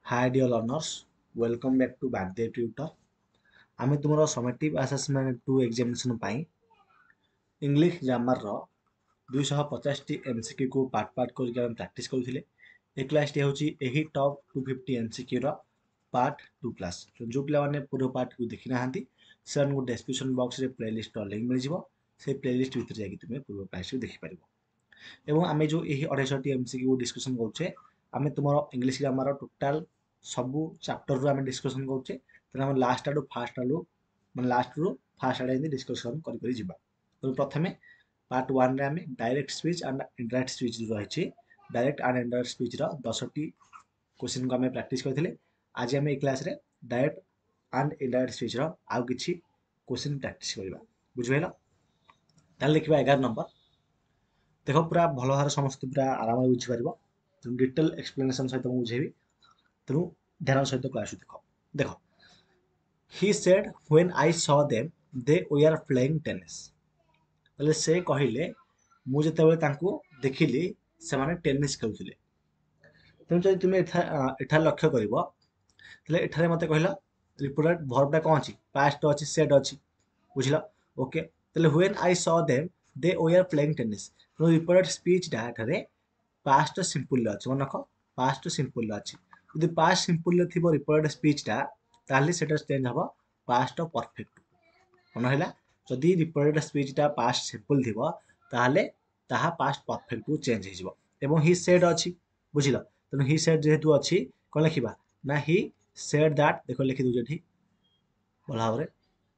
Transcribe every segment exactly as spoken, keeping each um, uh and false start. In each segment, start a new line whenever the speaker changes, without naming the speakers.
Hi dear learners, welcome back to Bhadev Tutor. आमे तुमरो summative assessment two examination पाई English grammar रो दो सौ पचास टी एमसीक्यू को पार्ट पार्ट करके हम प्रैक्टिस करथिले। ए क्लास टी होची एही टॉप दो सौ पचास एमसीक्यू रो पार्ट टू क्लास। तो जो पिला माने पूरा पार्ट को देखि नाहंती से को डिस्क्रिप्शन बॉक्स रे प्लेलिस्ट रो लिंक मिल जिवो। से प्लेलिस्ट भीतर जाके तुमे पूरा क्लास को देखि परिबो। एवं आमे जो एही अढ़ाई टी एमसीक्यू डिस्कशन करछे आमे तुमरो इंग्लिश ग्रामर रो टोटल सबू चैप्टर रो आमे डिस्कशन करछे। तने हम लास्ट आडू फास्ट आडू माने लास्ट रो फास्ट आडे एंदी डिस्कशन करि करि जिबा। तो प्रथमे पार्ट वन रे आमे direct speech and indirect speech जो रहिछि डायरेक्ट एंड इनडायरेक्ट स्पीच रो दस टी क्वेश्चन को आमे प्रैक्टिस करथिले। आज आमे ए क्लास रे डायरेक्ट एंड इनडायरेक्ट स्पीच रो आउ किछि क्वेश्चन प्रैक्टिस करबा। बुझिबेला? ताले लिखिबा ग्यारह नंबर। देखो पूरा भलो भार समस्त पूरा आराम रे बुझि परिबो। तो डिटेल एक्सप्लेनेशन सहित मु बुझेबी। तेणु ध्यान सहित क्लास देख देख he said when I saw them they were playing tennis. ताले से कहिले मु जेतेबेले तांको देखिली से माने टेनिस खेलुथिले। तेणु जदि तुमे एठा एठा लक्ष्य करिवो ताले एठारे मते कहिला रिपोर्टेड वर्बटा कोन अछि पास्ट अछि सेड अछि। बुझिला? ओके ताले when I saw them they were playing tennis. तो रिपोर्टेड स्पीच डा एठारे पास्ट सिंपल अछि। मन रख पास्ट सिंपल अछि। यदि पास्ट सिंपल रे थिबो रिपोर्टेड स्पीचटा ताले सेटा चेंज हबो पास्ट परफेक्ट। मन हैला जदि रिपोर्टेड स्पीचटा पास्ट सिंपल थिबो ताले ताहा पास्ट परफेक्ट को चेंज हिजबो। एवं ही सेड अछि। बुझिला? तनो ही सेड जेहेतु अछि कोन लिखिबा ना ही सेड दैट। देखो लिखि दउ जेठी भला भाबरे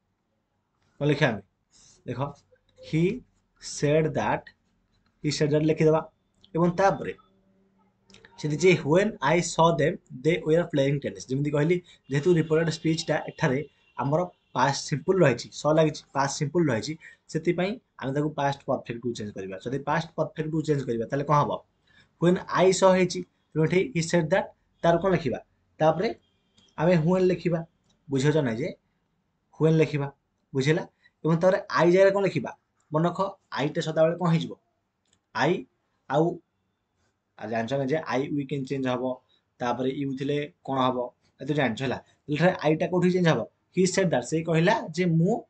कोन लिखा हम देखो he said that he said that लिखि देबा। एवं तापरे से जे when I saw them they were playing tennis जेमति कहली जेहेतु रिपोर्टेड स्पीचटा एठारे हमर पास्ट सिंपल रहिछि सॉ लागिछि पास्ट सिंपल रहिछि सेति पई हम ताको पास्ट परफेक्ट को चेंज करबा। जदि पास्ट परफेक्ट को चेंज करबा ताले कोन हबो व्हेन आई सॉ हेछि तेठी ही सेड दैट तार कोन लिखिबा तापरे आमे व्हेन लिखिबा। बुझियो छ नै जे व्हेन लिखिबा। बुझिला? एवं तारे आई जगह कोन लिखिबा मन रख आईटा सदा बेले कोन हिजबो आई आउ आ जानछ ना जे आई वीकेंड चेंज हबो तापरे यू थिले कोन हबो ए तो जानछ हला। एठारे आईटा कोठी चेंज हबो ही सेड दैट से कहला जे मु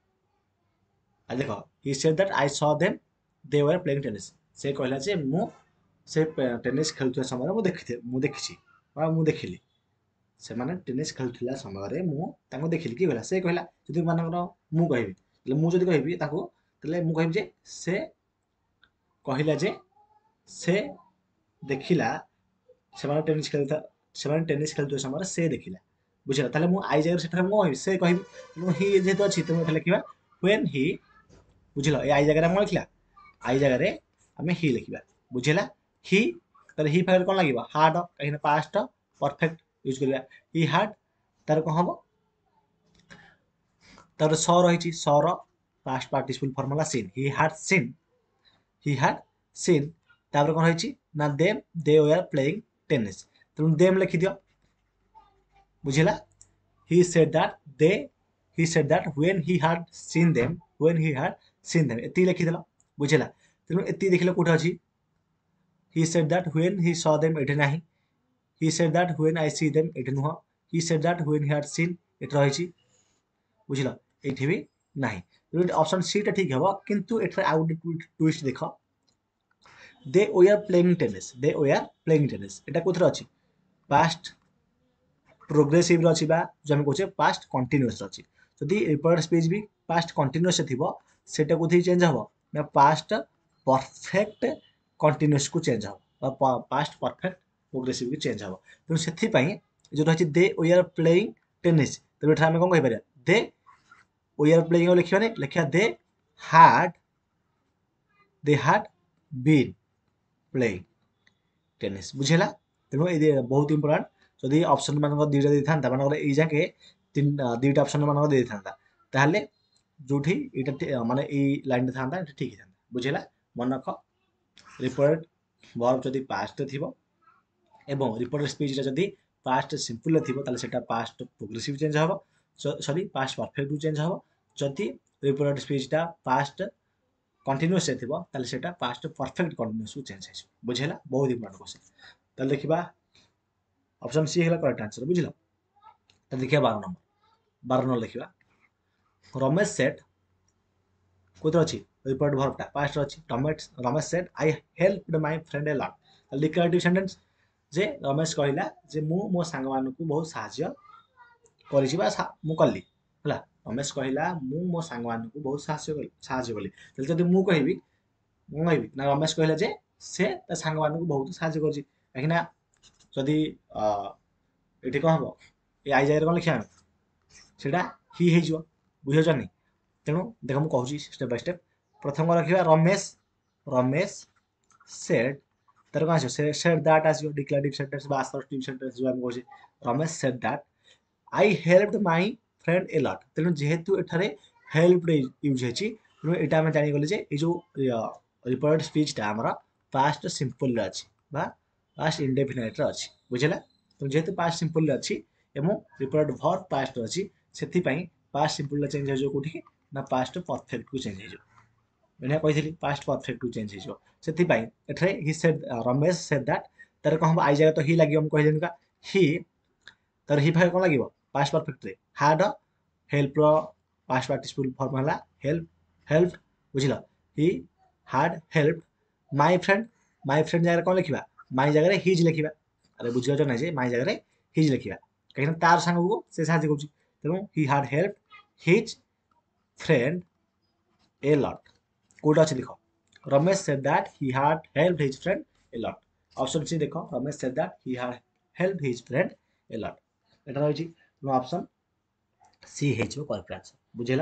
आ देखो he said that I saw them they were playing tennis. से कहला जे मु से टेनिस खेलुଥିବା समय मु देखि मु देखिछि बा मु देखिली से माने टेनिस खेलुथिला समय रे मु ताको देखिली कि कहला से कहला। जदि मानकर मु कहिबी ले मु जदि कहिबी ताको तले मु कहिबी जे से कहला जे से देखिला से माने टेनिस खेलुथा से माने टेनिस खेलुଥିବା समय से देखिला। बुझिला? ताले मु आई जगह सेठा मु से कहिबी तेणु ही जेहेतु अछि तेणु एठा लिखिबा व्हेन ही। बुझिला? ए आई जगह रे मु लिखला आई जगह रे हमें ही लिखिबा। बुझिला? ही ताले ही फाइल कोन लागिबा हार्ड कहिना पास्ट परफेक्ट यूज करिया ही हार्ड तार कोन हबो तार सॉ रहिछि सॉ रो past participle formula seen he had seen he had seen तापर कोन रहिछि ना them they were playing tennis. तेणु देम लिखि दियो। बुझिला? he said that they he said that when he had seen them when he had seen them एति लिखि देला। बुझिला? तेणु एति देखिले कोठा अछि he said that when he saw them एठे नाही he said that when I see them एठे नुह he said that when he had seen एठ रहिछि। बुझिला? एठे भी नाही तेणु ऑप्शन सी टा ठीक हबो किंतु एठे आउट ट्विस्ट देखो they were playing tennis they were playing tennis एटा कोथरे अछि पास्ट प्रोग्रेसिव रो अछि बा जो हम कहछे पास्ट कंटीन्यूअस अछि। जदि रिपोर्टेड स्पीच भी पास्ट कंटीन्यूअस थिबो सेटा कोथि चेंज हबो ना पास्ट परफेक्ट कंटीन्यूअस को चेंज हबो बा पास्ट परफेक्ट प्रोग्रेसिव को चेंज हबो। तेणु सेथि पई जो रहछि दे वर प्लेइंग टेनिस तेणु एठा हम कोन कहि परिया दे वर प्लेइंग लिखिबाने लिखिया दे हाड दे हाड बीन प्लेइंग टेनिस। बुझिला? तेणु ए बहुत इंपोर्टेंट जदि ऑप्शन मानक दुईटा दे थांता मानक ए जाके तीन दुईटा ऑप्शन मानक दे थांता ताहले जोठी एटा माने ए लाइन थांता एटा ठीक थांता। बुझिला? मन रख रिपोर्टेड वर्ब जदि पास्ट थिबो एवं रिपोर्टेड स्पीच जदि पास्ट सिंपल थिबो ताले सेटा पास्ट प्रोग्रेसिव चेंज हबो सॉरी पास्ट परफेक्ट चेंज हबो। जदि रिपोर्टेड स्पीचटा पास्ट कंटीन्यूअस थिबो ताले सेटा पास्ट परफेक्ट कंटीन्यूअस चेंज हिसो। बुझिला? बहुत इंपोर्टेंट क्वेश्चन। ताले देखिबा ऑप्शन सी है करेक्ट आंसर बुझिल। तो देखिए बारह नंबर बारह नंबर लिखा रमेश सेट कोथर अच्छी रिपोर्ट भर्बटा पास्ट अच्छी Ramesh Ramesh said I helped my friend a lot declarative sentence जे रमेश कहला जे मु मो सांग मानकु बहुत साहाय्य करिछि बा मु कली हला रमेश कहला मु मो सांग मानकु बहुत साहाय्य कली साहाय्य कली तले जदि मु कहबी मु कहबी ना रमेश कहला जे से ता सांग मानकु बहुत साहाय्य करछि काहिना जदि एठी कह हबो ए आई जाय रे कोन लिखिया सेटा ही हे जिवो बुझियो नहीं तेणु देख मुझे कहूँ स्टेप बाय स्टेप प्रथम रखा रमेश रमेश सेड तार कौन आस सेड दैट आसो डिक्लेरेटिव सेंटेंस बा असर्टिव सेंटेंस जो हम कहूँ Ramesh said that I helped my friend a lot तेणु जेहेतु एठारे हेल्प्ड यूज होती तेणु यहाँ आम जानीगले जे ये जो रिपोर्टेड स्पीचटा आमर पास्ट सिंपल अच्छी बा पास्ट इंडेफिनाइट अच्छी बुझेगा तो जेहेतु पास्ट सिंपल अच्छी एवं रिपोर्टेड वर्ब पास्ट अच्छी से पास्ट सिंपल चेंज हो कौटी ना पास्ट परफेक्ट को चेंज हो मैंने कही पास्ट परफेक्ट को चेंज हो से he said Ramesh said that तार कौन हम आई जगह तो ही लगे हम कहले का ही तार ही भाई कौन लगे पास्ट परफेक्ट रे had help past participle form है हेल्प हेल्प बुझल he had help my friend my friend जगह कौन लिखा माय जगह हिज लिखा अरे बुझे ना जे माय जगह हिज लिखा कहीं तार सांग को से साहाଯ୍य करुच्ची तेणु he had help his friend a lot कोटा अच्छे देख Ramesh said that he had help his friend a lot option C देख Ramesh said that he had help his friend a lot एटा रही ऑप्शन सी है करेक्ट आंसर बुझेला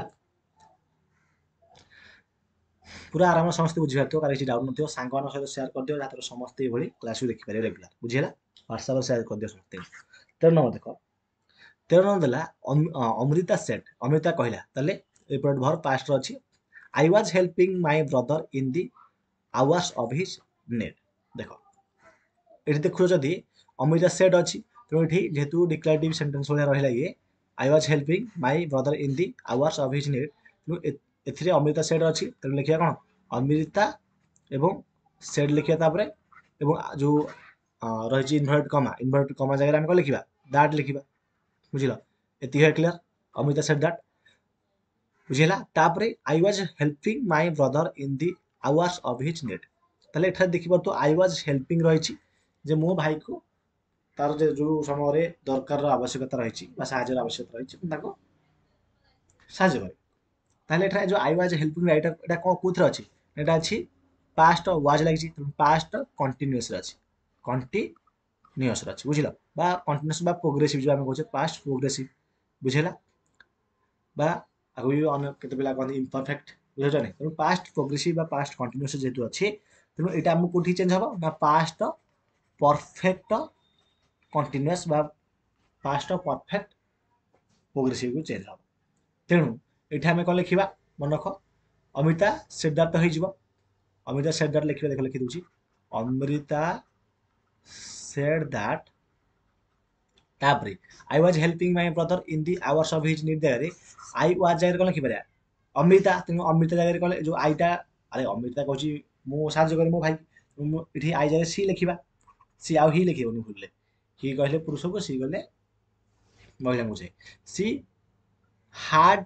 पूरा आराम समस्त बुझी पार्थ कार किसी डाउट ना सांग सहित सेयार कर दियो जहाँ समस्त ये क्लास को देखिपारे रेगुलर बुझेगा व्हाट्सएप सेयार कर दियो समस्त तेरह नंबर देख तेरह नंबर देला अमृता सेट अमृता कहला ताले रिपोर्ट भर पास्ट अच्छी I was helping my brother in the hours of his need देख ये देखु जदि अमृता सेट अच्छी तेणु ये जेहेतु डिक्लेरेटिव सेंटेंस भाया रहा ये I was helping my brother in the hours of his need तेणु एथिरे अमृता सेट अच्छी तेणु लिखा कौन अमृता एवं सेट लिखा तापर एवं जो रही इनवर्टेड कमा इनवर्टेड कमा जगह आम कौन लिखा दैट लिखा बुझल ये क्लियर अमृता सेट दैट बुझेगा तापर I was helping my brother in the hours of his need ताले एठा देखि परतो आई वाज हेल्पिंग रही जे मो भाई को तार जो समय दरकार आवश्यकता रही साहाଯ୍य आवश्यकता रही साहाଯ୍य करे ताले एठा जो आई वाज हेल्पिंग एटा एटा कोथरे अछि एटा अछि पास्ट वाज लागि पास्ट कंटीन्यूअस रे अछि कंटीन्यूअस रे अछि बुझिला बा कंटीन्यूअस बा प्रोग्रेसिव जो हम कहछे पास्ट प्रोग्रेसिव बुझेला बा आगु भी अन्य केते पिला कहते इम्परफेक्ट बुझे नहीं तेणु पास्ट प्रोग्रेसिव बा पास्ट कंटीन्यूअस जेहेतु अच्छे तेणु यहाँ आमको कौटी चेंज हम ना पास्ट परफेक्ट कंटीन्यूअस बा पास्ट परफेक्ट प्रोग्रेसिव को चेंज हम तेणु ये आम कौन लिखा मन रख अमृता सेड दैट हो अमृता सेड दैट लिखा देख लिखी दूसरी अमृता सेड दैट तापर I was helping my brother in the hours of his need जगह आई वाज जगह कौन लिखिपर अमृता तेणु अमृता जगह कौन जो आईटा अरे अमृता कहूँ मु साहाଯ୍य करी मो भाई ये आई जगह सी लिखा सी आउ ही लिखनी भूल ही कहले पुरुष को सी कहले महिला को चाहे सी हाड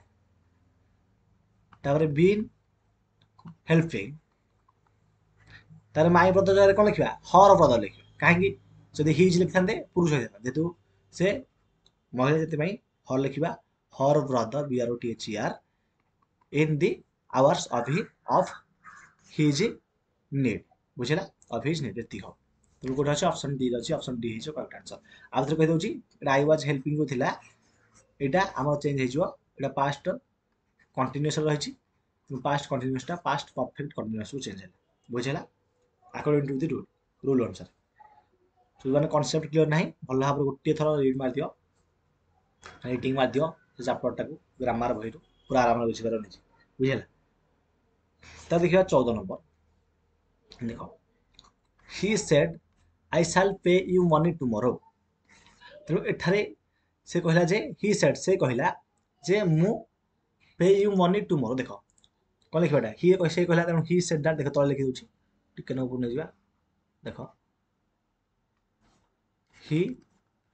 तापर बीन हेल्पिंग तार माय ब्रदर जगह कौन लिखा हर ब्रदर लिखा कहीं जदि हिज लिखि था पुरुष होता जेहेतु से महिला से हर लिखा her brother B R O T H E R in the hours of he of his need बुझेगा ऑफ हिज नीड ये हम तो गोटे अच्छे ऑप्शन डी अच्छी ऑप्शन डी है करेक्ट आंसर आउ थे कहीदे आई वाज हेल्पिंग को थिला एटा आम चेंज हो पास्ट कंटीन्यूअस रही पास्ट कंटीन्यूअसटा पास्ट परफेक्ट कंटीन्यूअस को चेंज है बुझेगा according to the rule rule अनुसार तो मैंने कनसेप्ट क्लियर ना भल भाव गोटे थर रिड मार दियो रिडिंग मार दियो से चैप्टरटा को ग्रामर बही पूरा आराम बुझीपार नहीं बुझेगा तो देखिए चौदह नंबर देख ही सेड आई शैल पे यू मनी टुमोरो तेणु एठारे से कहला जे ही सेड से कहला जे मु पे यू मनी टुमोरो देख कौन लिखा ही से कहला तेणु ही सेड दैट देख तले लिखि दूची टिके न ऊपर नहीं देख ही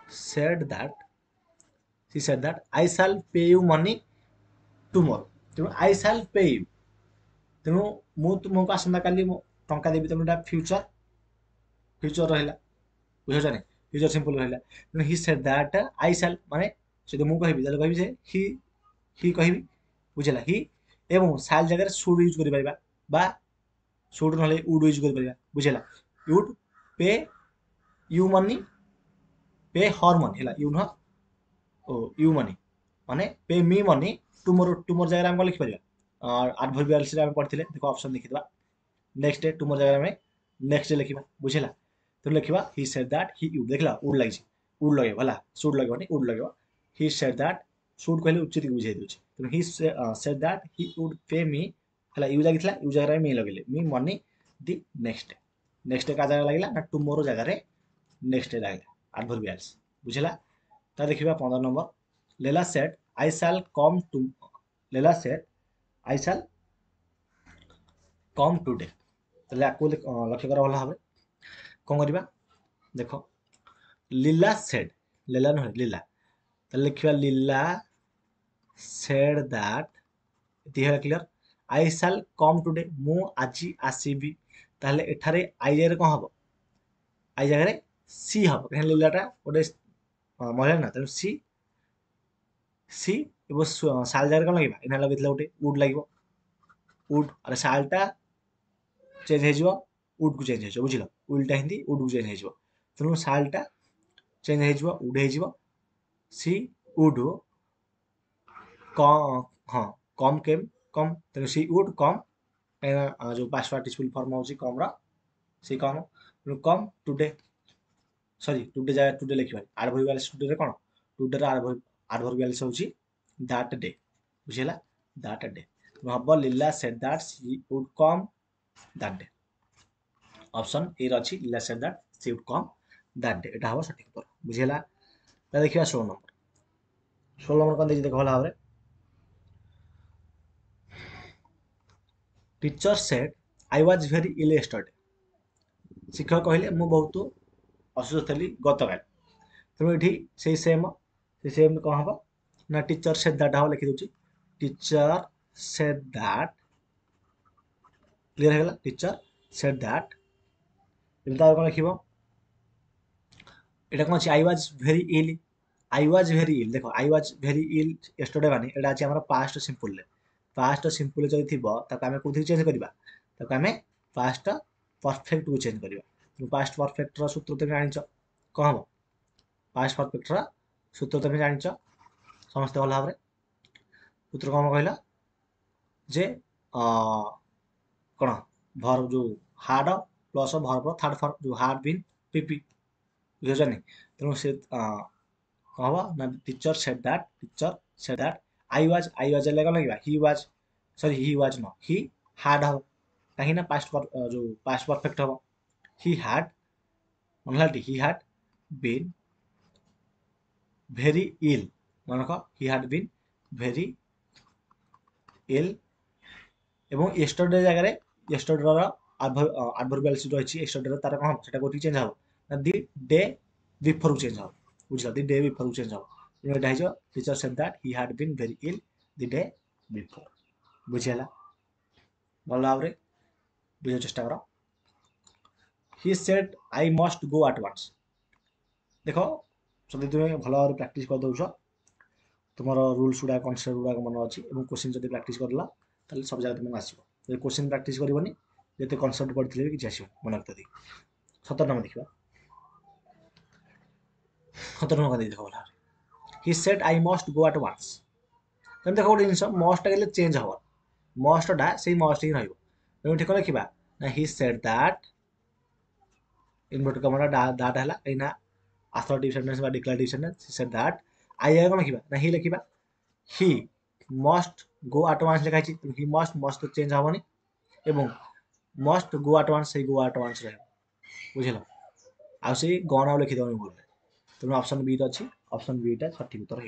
said that she said that I shall pay you money tomorrow ତେଣୁ I shall pay you ତେଣୁ ମୁଁ ତୁମକୁ ଆସନ୍ତା କାଲି ଟଙ୍କା ଦେବି ତେଣୁ ଏଟା ଫ୍ୟୁଚର ଫ୍ୟୁଚର ରହିଲା ବୁଝିଛ ନା ଫ୍ୟୁଚର ସିମ୍ପଲ ରହିଲା ତେଣୁ he said that I shall ମାନେ ଯଦି ମୁଁ କହିବି ତାହେଲେ କହିବି ଯେ ହି ହି କହିବି ବୁଝିଲା ହି ଏବଂ shall ଜାଗାରେ should ୟୁଜ କରିପାରିବା ବା should ନହେଲେ would ୟୁଜ କରିପାରିବା ବୁଝିଲା would pay you money pay her money ହେଲା you ନୁହଁ ଓ you money ମାନେ pay me money tomorrow tomorrow ଜାଗାରେ ଆମେ କଣ ଲେଖିପାରିବା adverbials ରେ ଆମେ ପଢିଥିଲେ ଦେଖ ଅପସନ ଦେଖିଦବା नेक्स्ट डे tomorrow ଜାଗାରେ ଆମେ नेक्स्ट डे लिखिबा बुझिला तो लिखिबा he said that he would देखला would लागिछि would लगेबा होला should लगेबानी would लगेबा he said that should कहले उचित बुझाइ दोछि तो he said that he would pay me होला you लागितला you जगह me लगेले me money the next day next day का जगह लागिला ना tomorrow जगह रे next day लागिला adverbials बुझिला ता देखिबा पंद्रह नंबर लेला said I shall come to लेला said I shall come today তাহলে আকু লক্ষ্য করা ভালো হবে কোন করিবা দেখো লীলা সেড লীলা নহে লীলা তাহলে লিখিবা লীলা সেড দ্যাট এটি হলা ক্লিয়ার আই শাল কম টুডে মু আজি আসিবি তাহলে এঠারে আই জায়গায় কোন হবো আই জায়গায় সি হবো কারণ লীলাটা ওটা মহিলা না তাহলে সি সি এবং শাল জায়গায় কোন লাগিবা এনা লাগিতলা ওটে উড লাগিব উড আরে শালটা चेंज हो उड को चेंज हो बुझल उल्टा हिंदी उड को चेंज हो तेणु शालटा चेंज हो उड हो सी उड हाँ कम केम कम तेणु सी उड कम कहीं जो पास्ट पार्टिसिपल फॉर्म हो कम सी कम तेणु कम टुडे सॉरी टुडे जगह टुडे लिखा आडवर्बियाल्स टुडे रे कोन टुडे रे आडवर्बियाल्स होची दैट डे बुझिला दैट डे तेणु हबो Leela said that she would come that day option A रछि Leela said that she would come that day एटा हबो सठिक उत्तर बुझिला त देखिबा सोलह नंबर सोलह नंबर कोन देखि देखो भला भाबरे teacher said I was very ill yesterday शिक्षक कहले मु बहुत असुस्थ थली गतकाल तेणु एठी सेही सेम से सेम कोन हबो ना टीचर सेड दैट हबो लिखि दोछि टीचर सेड दैट क्लियर है टीचर सेड दैट एबे तार कोन लिखिबो एटा कोन अछि I was very ill I was very ill देखो I was very ill yesterday माने एटा अछि हमर पास्ट सिंपल ले पास्ट सिंपल जदि थिबो ताका हमें कोथि चेंज करबा ताका हमें पास्ट परफेक्ट को चेंज करबा तो पास्ट परफेक्ट रो सूत्र तमे जानिछ कोन हो पास्ट परफेक्ट रो सूत्र तमे जानिछ समस्त भल भाबरे सूत्र कोन कहला जे अ कोन वर्ब जो had plus verb third form जो हार्ड बीन पीपी बुझछनी तेणु से कहबा ना teacher said that teacher said that I was I was लगा लगा he was sorry he was no he had हो कहीं ना पास्ट जो पास्ट परफेक्ट हो ही हैड मनलाटी he had been very ill मानक he had been very ill এবং yesterday জায়গায় yesterday র adverbials রয়েছে yesterday র তার কোন সেটা কোটি চেঞ্জ হবে না দি ডে বিফোর চেঞ্জ হবে বুঝলা দি ডে বিফোর চেঞ্জ হবে এটা হইছো teacher said that he had been very ill the day before বুঝিলা ভালো ভাবে বুঝার চেষ্টা করো he said I must go at once দেখো যদি তুমি ভালো ভাবে প্র্যাকটিস করে দউছ তোমার রুলস গুড়া কনসেপ্ট গুড়া মনে আছে এবং কোশ্চেন যদি প্র্যাকটিস করলা তাহলে সব জায়গা তুমি আসিব যদি কোশ্চেন প্র্যাকটিস করবনি যেতে কনসেপ্ট পড়িଥିଲେ ବି କିଛି ଆସିବ ମନେ ରଖିଥିବ ସତର ନମ୍ବର ଦେଖିବା ସତର ନମ୍ବର ଦେଇ ଦେଖ ଭଲ he said I must go at once ତେଣୁ ଦେଖ ଗୋଟେ ଜିନିଷ ମଷ୍ଟଟା ଗଲେ ଚେଞ୍ଜ ହବ ମଷ୍ଟଟା ସେଇ ମଷ୍ଟ ହିଁ ରହିବ ତେଣୁ ଏଠି କ'ଣ ଲେଖିବା ନା ହି ସେଡ୍ ଦ୍ୟାଟ୍ ଇନଭର୍ଟ କମାଟା ଦ୍ୟାଟ୍ ହେଲା ଏଇନା ଆସର୍ଟିଭ ସେଣ୍ଟେନ୍ସ ବା declarative sentence he said that I ଆଗ କ'ଣ ଲେଖିବା ନା ହି ଲେଖିବା ହି मस्ट गो एट वांस लिखा है ही मस्ट मस्ट तो चेंज हेनी एवं मस्ट गो एट वांस से गो एट वांस रहे बुझल आ से गन आ लिखि दबनी भूल तेणु ऑप्शन बी अच्छी ऑप्शन बी टा सठिक उत्तर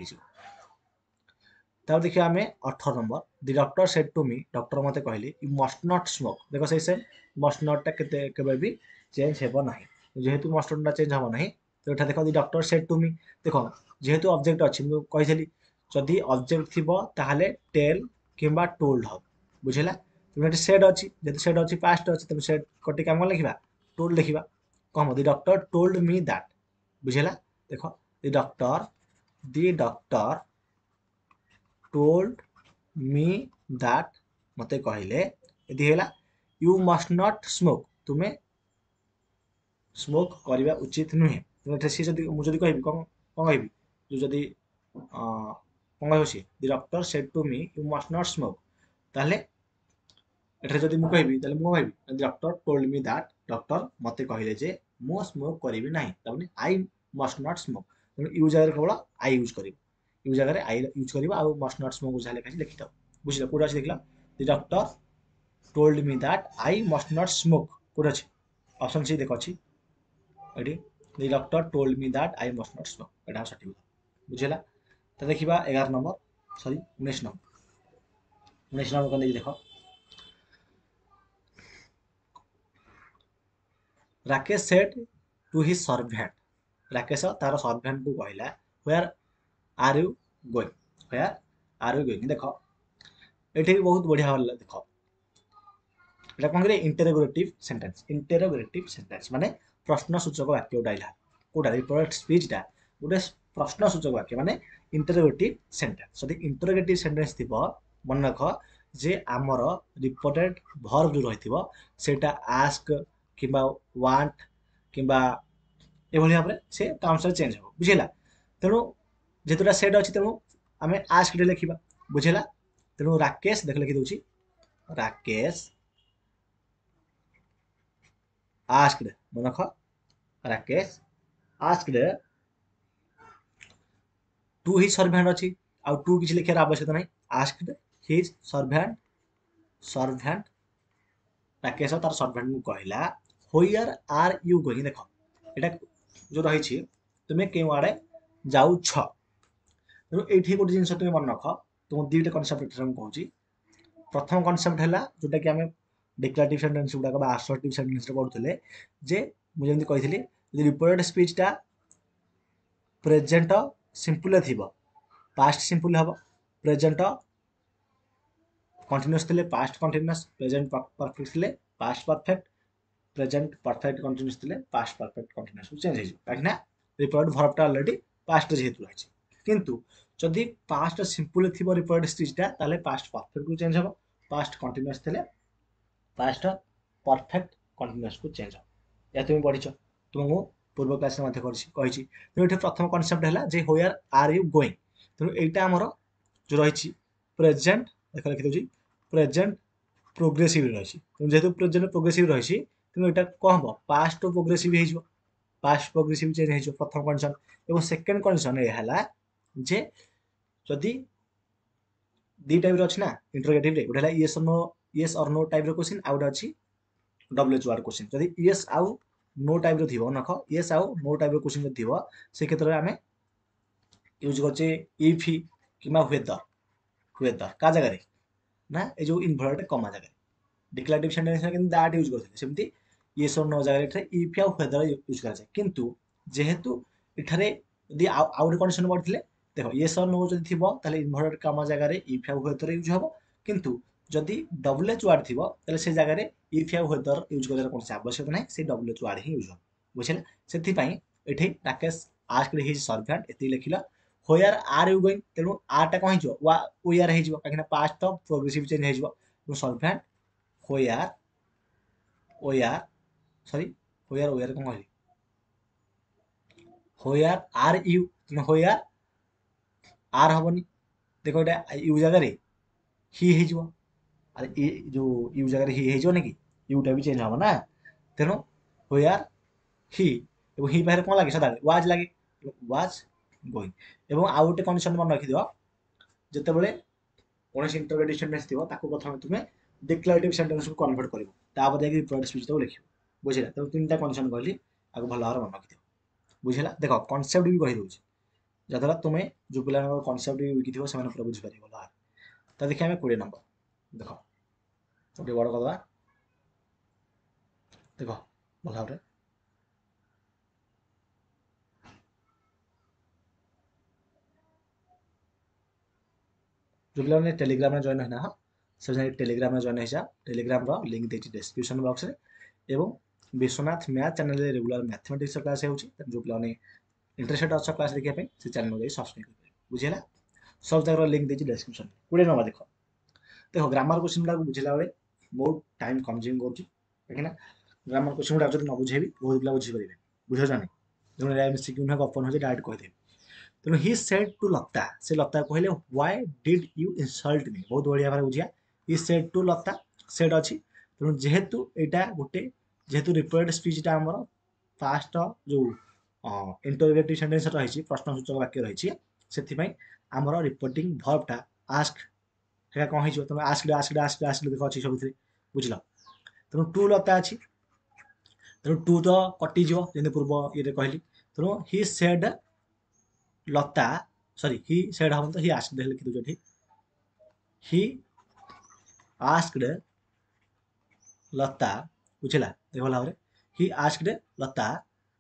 हो देखिए आम अठारह number the doctor said to me doctor मते कहले यू मस्ट नॉट स्मोक देखो से से मस्ट नॉट टा केते केबे भी चेंज हेबो नाही जेहेतु मस्ट नॉट चेंज हेबो नाही तो एटा देखो the doctor said to me देखो जेहेतु ऑब्जेक्ट अछि मु कहिसली जदि ऑब्जेक्ट थिबो ताहाले टेल किंबा टोल्ड हो बुझिला तुम सेड अछि जदि सेड अछि पास्ट अछि तुम सेड कटी काम लिखिबा टोल्ड लिखिबा कम the doctor told me that बुझिला देखो the doctor the doctor told me that मते कहले यदि हैला यू मस्ट नॉट स्मोक तुम्हें स्मोक करवा उचित नुहे तुम सी जदि मु जदि कहबी कौन कौन कहबी जो जदि कौन कहबो सी the doctor said to me you must not smoke ताले एठारे जदि मु कहबी ताले मु कहबी doctor told me that doctor मते कहले जे मु स्मोक करिवि नाही तबने आई मस्ट नॉट स्मोक तने यू जगह केवल आई यूज करिवि यू जगह आई यूज करिवि आ मस्ट नॉट स्मोक बुझाले काची लिखि दो बुझिला पूरा अछि देखला the doctor told me that I must not smoke पूरा अछि ऑप्शन सी देखो अछि एडी the doctor told me that I must not smoke एटा सठी बुझिला तो देखिबा ग्यारह नंबर सॉरी उन्नीस नंबर उन्नीस नंबर को देखो Rakesh said to his servant Rakesh तार सर्वेंट को कहला where are you going where are you going देखो एठी भी बहुत बढ़िया वाला देखो एटा कोन करे इंटरोगेटिव सेंटेंस इंटरोगेटिव सेंटेंस माने प्रश्नसूचक वाक्य उडाइला कोडा रिपोर्ट स्पीच टा गोटे प्रश्नसूचक वाक्य माने इंटरोगेटिव सेंटेंस जदि इंटरोगेटिव सेंटेंस थिबो मन रख जे आमर रिपोर्टेड वर्ब जो रहिथिबो सेटा आस्क किंबा वांट किंबा एभली भाबरे से काउंसर चेंज हो बुझिला तेणु जेतुटा सेट अछि तेणु आमे आस्क डे लिखिबा बुझिला तेणु राकेश देख लिखि दउची राकेश आस्क्ड मन रख Rakesh asked to his servant अछि आ टू किछ लिखियार आवश्यकता नाही asked his servant servant Rakesh तार सर्वेंट को कहला व्हेयर आर यू गोइंग देखो एटा जो रही तुम केउ आड़े जाऊ तेणु ये गोटे जिन तुम मन रख तुम दुईटा कनसेप्ट कहूँ प्रथम कनसेप्ट है जोटा कि आम डिक्लेरेटिव सेंटेंस गुड़ाक आसर्टिव सेंटेंस पढ़ुले जे मुझे कही रिपोर्टेड स्पीचटा प्रेजेंट सिंपल थी पास्ट सिंपल हम प्रेजेंट कंटिन्यूअस थे पास्ट कंटिन्यूअस प्रेजेंट परफेक्ट थे past perfect present perfect continuous थे पास्ट परफेक्ट कंटिन्यूअस चेंज हो कहीं रिपोर्टेड वर्बटा ऑलरेडी पास्ट जेहेतु रही किंतु जदि पास्ट सिंपल थी रिपोर्टेड स्पीचटा ताले पास्ट परफेक्ट को चेंज हो पास्ट कंटिन्यूअस थे पास्ट परफेक्ट कंटिन्यूअस को चेंज हो या तुम पढ़ी तुमको पूर्व क्लास में कही तेणु ये प्रथम कनसेप्ट है जे व्हेयर आर यू गोइंग तेणु यहाँ आमर जो रही प्रेजेंट देख लिखिदे प्रेजेंट प्रोग्रेसिव रही जेहेतु प्रेजेंट प्रोग्रेसिव रही तेणु यहाँ कौन हम पास्ट प्रोग्रेसिव हो पास्ट प्रोग्रेसिव चेंज हो प्रथम कंडीशन और सेकेंड कंडीशन यह है जे जदि दी टाइप अच्छी ना इंटरोगेटिव रे गोटे येस और नो येस और नो टाइप क्वेश्चन आउ गोटे अच्छी डब्ल्यूएच वार्ड क्वेश्चन जदि येस आउ नो टाइप थी नख येस आउ नो टाइप क्वेश्चन थी से क्षेत्र में आम यूज करचे इफ कि व्हेदर व्हेदर का जगह ना ये जो इनवर्टेड कमा जगह डिक्लेरेटिव सेंटेंस में दैट यूज करते सेमती येस और नो जगह इफ आउ व्हेदर यूज कराए किंतु जेहेतु इठारे यदि आउ गोटे कंडीशन पढ़ते देख येस और नो जब थी इनवर्टेड कमा जगह इफ आउ व्हेदर यूज हम किंतु जदि डब्ल्यूएच वार्ड थी ताले से जगह इफ आउ व्हेदर यूज करार कौन आवश्यक ना से डब्ल्यूएच वार्ड ही यूज हम बुझे से ये राकेश आस्क्ड हिज सर्वेंट एति लिखिला व्हेयर आर यू गोइंग तेणु आरटा कौन हो व्हेयर हो कहीं पास्ट तो प्रोग्रेसिव चेंज हो servant where where sorry where where कौन कहली where are you where are हमनी देखो ये यू जगह ही हो अरे जो यू जगह ही हो कि यूटा भी चेंज हम ना तेणु व्हेयर ही और ही पाखे कौन लगे सदा वाज लगे वाज गोइंग और आउ गोटे कंडीशन मन रखिद जिते बड़े कौन इंटरोगेटिव सेंटेंस थी प्रथम तुम्हें डिक्लेरेटिव सेंटेंस को कन्वर्ट कर रिपोर्टेड स्पीच तो लिख बुझेगा तेणु तीन कंडीशन कहली आपको भल भाव मन रखिद बुझेगा देख कनसेप्ट भी कहीदे जहाँद्वारा तुम्हें जो पिला कनसेप्ट भी विकी से पूरा बुझीपार भल तो देखिए आम कोड़े नंबर देख गोटे बड़ करदा देख भल भाव जो पे टेलीग्राम में जॉइन होना से टेलीग्राम में जॉइन हो टेलीग्राम लिंक देती डिस्क्रिप्शन बॉक्स में एवं Vishwanath math channel regular mathematics class हो जो पे इंटरेस्टेड अच्छा क्लास देखा से चैनल को सब्सक्राइब कर बुझेगा सब जगह लिंक देती डिस्क्रिप्शन कोड़े नंबर देख देख ग्रामर क्वेश्चन गुड़ा बुझेगा बेले बहुत टाइम कंज्यूम कर कहीं ग्रामर क्वेश्चन गुड़ा जो न बुझेबी बहुत पिला बुझीपारे बुझे ना जो एमसीक्यू नुहे गप नुहे डायरेक्ट कहीदेवी तेणु ही सेड टू लता से लता कहले why did you insult me बहुत बढ़िया भाव बुझिया he said to Lata said अच्छी तेणु जेहेतु यहाँ गोटे जेहेतु रिपोर्टेड स्पीचटा आमर फास्ट जो इंटरोगेटिव सेंटेंस रही प्रश्नसूचक वाक्य रही से आमर रिपोर्टिंग भर्बटा आस्क है कौन हो तुम आस्क आस्क आस्क आस्क देख अच्छी सब बुझल तेणु टू लता अच्छी तेणु टू तो कटिज जमी पूर्व ये कहली तेणु he said Lata sorry he said हम तो ही आस्क्ड लिखि दो ही आस्क्ड लता बुझला देख भल भाव ही आस्क्ड लता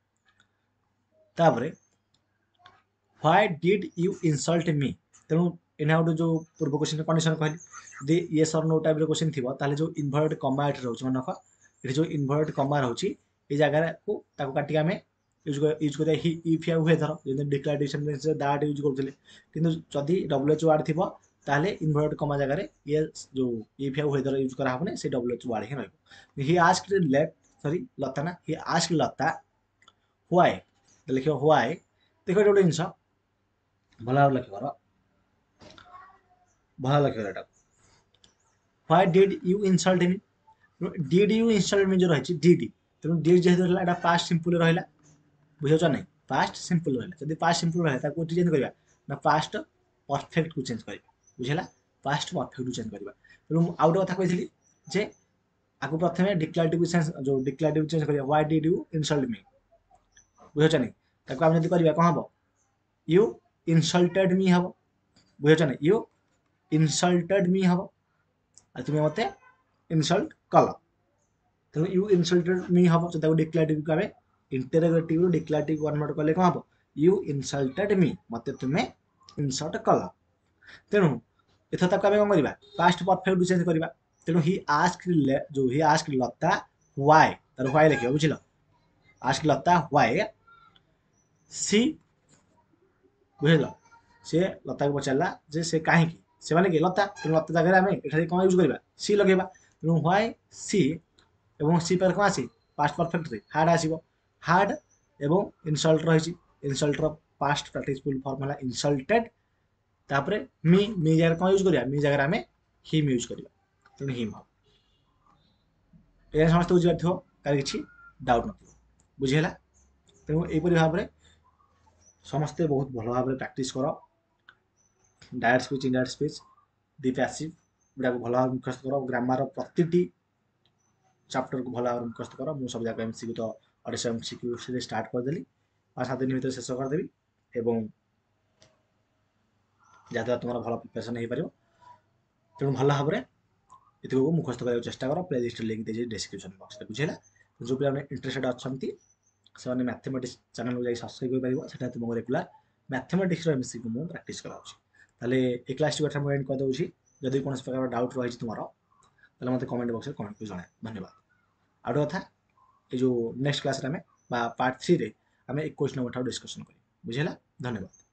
तापर why did you insult me तेणु एना गोटे जो पूर्व क्वेश्चन कंडीशन कहली ये सर नो टाइप क्वेश्चन थी ताले जो इनवर्टेड कमा ये रोच मन रख ये जो इनवर्टेड कमा रोची ये जगह को काटी आम यूज यूज कर इफ या हुए धर जब डिक्लारेशन दैट यूज करते कि जदि डब्ल्यू एच वार्ड थी ताले इनवर्टेड कमा जगह ये जो इफ या हुए धर यूज कराने से डब्ल्यू एच वार्ड ही रही he asked let sorry Lata ना ही आस्क्ड लता व्हाई लिख व्हाई देख गोटे जिनस भल भाव लिख भल लिख why did you insult me did you insult me जो रही डिड तेणु डिड जेहतु रहा पास्ट सिंपल रहा बुझाच ना पास्ट सिंपल रहा जब पास्ट सिंपल रहा चेंज करवा ना पास्ट परफेक्ट को चेंज कर बुझेगा पास्ट परफेक्ट को चेंज करवा तेणु आउ गोटे कथा कही जे आपको प्रथम डिक्लारेटिव सेंस जो डिक्लारेटिव चेंज करवा why did you insult me बुझाच ना आम जब करवा कौन हम यू इनसल्टेड मी हम बुझाच ना यू इनसल्टेड मी हम तुम्हें मत इनसल्ट कल तेणु यू इनसल्टेड मी हम जो डिक्लारेटिव को आम इंटरोगेटिव डिक्लारेटिव कन्वर्ट कले कौन हम यू इनसल्टेड मी मत तुम्हें इनसल्ट कल तेणु एथर ताको आम कौन करवा पास्ट परफेक्ट चेंज करवा तेणु ही आस्क जो ही आस्क लता व्हाई तार व्हाई लिख बुझल आस्क लता व्हाई सी बुझल सी लता को पचारा जे से कहीं से माने कि लता तेणु लता जगह आम ये कौन यूज करवा सी लगेगा तेणु व्हाई सी एवं सी पर कौन आसी पास्ट परफेक्ट रे हार्ड आसीबो हार्ड एवं इनसल्ट रही इनसल्ट पास्ट पार्टिसिपल फॉर्म है इनसल्टेड तापरे मी मी जगह कौन यूज करवा मी जगह आम हिम यूज करवा तेणु हिम हम ये समस्त बुझी पार कार किसी डाउट न बुझीगला तेणु यहपरी भाव में समस्ते बहुत भल भाव प्रैक्टिस कर डायरेक्ट स्पीच इनडायरेक्ट स्पीच दी पैसिव गुड़ा भल भाव मुखस्त कर ग्रामर प्रति चैप्टर को भल भाव मुखस्त कर मुझे सब जगह एमसीक्यू तो अढ़ाई एमसीक्यू से स्टार्ट करदेली पाँच सात दिन भर शेष करदेवी एवं जहाँद्वारा तुम भल प्रिपेरेसन हो पार तेणु भल भाव में ये मुखस्त करने चेष्टा कर प्ले लिस्ट लिंक दीजिए डिस्क्रिप्शन बॉक्स में बुझेगा जो पे इंटरेस्टेड अच्छा से मैथमेटिक्स चैनल को जाए सब्सक्राइब कर तुमको रेगुलर मैथमेटिक्स एमसीक्यू मुझे प्रैक्टिस कराऊँ ताले ए क्लास टी मुझे एंड करदे जदि कौन प्रकार डाउट रही तुम ताले मत कमेंट बॉक्स में कमेंट जन धन्यवाद आउ गोटे कथा ये जो नेक्स्ट क्लास आम पार्ट थ्री आम एक क्वेश्चन नंबर डिस्कसन करें बुझेगा धन्यवाद।